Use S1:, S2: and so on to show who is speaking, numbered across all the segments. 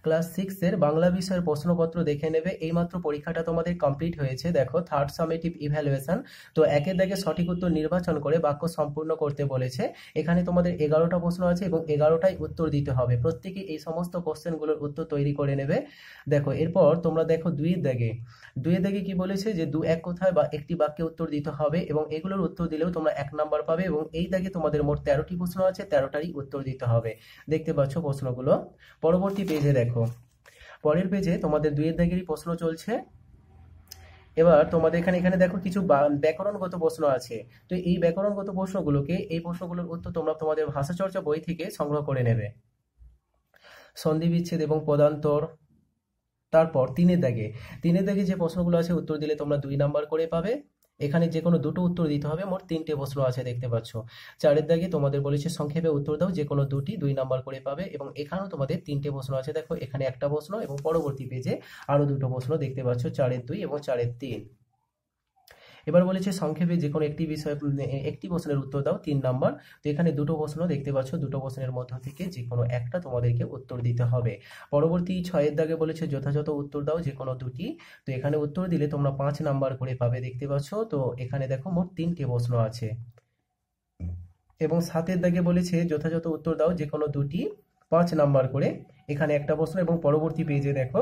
S1: Class 6 এর বাংলা বিষয়ের প্রশ্নপত্র দেখে নেবে। এইমাত্র পরীক্ষাটা তোমাদের কমপ্লিট হয়েছে। দেখো থার্ড সামেটিভ ইভ্যালুয়েশন। তো একের দাগে সঠিক উত্তর নির্বাচন করে বাক্য সম্পূর্ণ করতে বলেছে। এখানে তোমাদের 11টা প্রশ্ন আছে এবং 11টাই উত্তর দিতে হবে। প্রত্যেকে এই সমস্ত কোশ্চেনগুলোর উত্তর তৈরি করে নেবে। দেখো এরপর তোমরা দেখো দুইয়ের দাগে কি বলেছে যে দু এক কথায় বা একটি বাক্যে উত্তর দিতে হবে এবং এগুলোর উত্তর দিলেও তোমরা 1 নাম্বার পাবে এবং এই দাগে তোমাদের মোট 13টি প্রশ্ন আছে, 13টারই উত্তর দিতে হবে। দেখতে পাচ্ছ প্রশ্নগুলো। পরবর্তী পেজে দেখো, পরের পেজে তোমাদের দুইয়ের দাগেরই প্রশ্ন চলছে। এবার তোমাদের এখানে দেখো কিছু ব্যাকরণগত প্রশ্ন আছে। তো এই ব্যাকরণগত প্রশ্নগুলোকে, এই প্রশ্নগুলোর উত্তর তোমরা তোমাদের ভাষাচর্চা বই থেকে সংগ্রহ করে নেবে। সন্ধি বিচ্ছেদ এবং পদান্তর। তারপর তিনের দাগে যে প্রশ্নগুলো আছে উত্তর দিলে তোমরা 2 নাম্বার করে পাবে। এখানে যে কোনো দুটো উত্তর দিতে হবে। মোট 3টে প্রশ্ন আছে দেখতে পাচ্ছ। 4-এর দাগে তোমাদের বলেছে সংক্ষেপে উত্তর দাও, যে কোনো দুটি 2 নাম্বার করে পাবে এবং এখানেও তোমাদের 3টে প্রশ্ন আছে। দেখো এখানে একটা প্রশ্ন এবং পরবর্তী পেজে আরো দুটো প্রশ্ন দেখতে পাচ্ছ, 4-এর 2 এবং 4-এর 3। এবার বলেছে সংক্ষেপে যে কোনো একটি বিষয় একটি প্রশ্নের উত্তর দাও, 3 নাম্বার। তো এখানে দুটো প্রশ্ন দেখতে পাচ্ছ, দুটো প্রশ্নের মধ্য থেকে যে কোনো একটা তোমাদেরকে উত্তর দিতে হবে। পরবর্তী 6-এর দাগে বলেছে যথাযথ উত্তর দাও, যে কোনো দুটি। তো এখানে উত্তর দিলে তোমরা 5 নাম্বার করে পাবে দেখতে পাচ্ছ। তো এখানে দেখো মোট 3টে প্রশ্ন আছে এবং 7-এর দাগে বলেছে যথাযথ উত্তর দাও, যে কোনো দুটি, 5 নাম্বার করে। এখানে একটা প্রশ্ন এবং পরবর্তী পেজে দেখো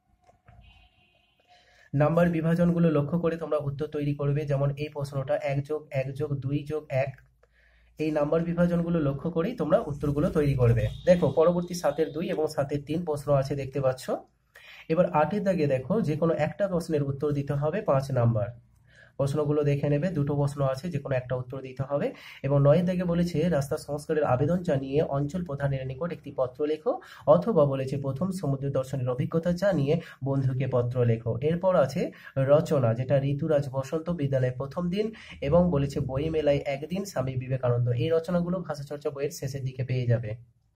S1: নাম্বার বিভাজনগুলো লক্ষ্য করে তোমরা উত্তর তৈরি করবে। যেমন এই প্রশ্নটা 1+1+2+1, এই নাম্বার বিভাজনগুলো লক্ষ্য করেই তোমরা উত্তরগুলো তৈরি করবে। দেখো পরবর্তী 7-এর 2 এবং 7-এর 3 প্রশ্ন আছে দেখতে পাচ্ছ। এবার 8-এর দাগে দেখো যে কোনো একটা প্রশ্নের উত্তর দিতে হবে 5 নাম্বার। প্রশ্নগুলো দেখে নেবে, দুটো প্রশ্ন আছে, যে কোনো একটা উত্তর দিতে হবে। এবং 9-এর দাগে বলেছে রাস্তা সংস্কারের আবেদন জানিয়ে অঞ্চল প্রধানের নিকট একটি পত্র লেখো, অথবা বলেছে প্রথম সমুদ্র দর্শনের অভিজ্ঞতা জানিয়ে বন্ধুকে পত্র লেখো। এরপর আছে রচনা, যেটা ঋতুরাজ বসন্ত বিদ্যালয়ে প্রথম দিন এবং বলেছে বই মেলায় একদিন, স্বামী বিবেকানন্দ। এই রচনাগুলো ভাষাচর্চা বইয়ের শেষের দিকে পেয়ে যাবে।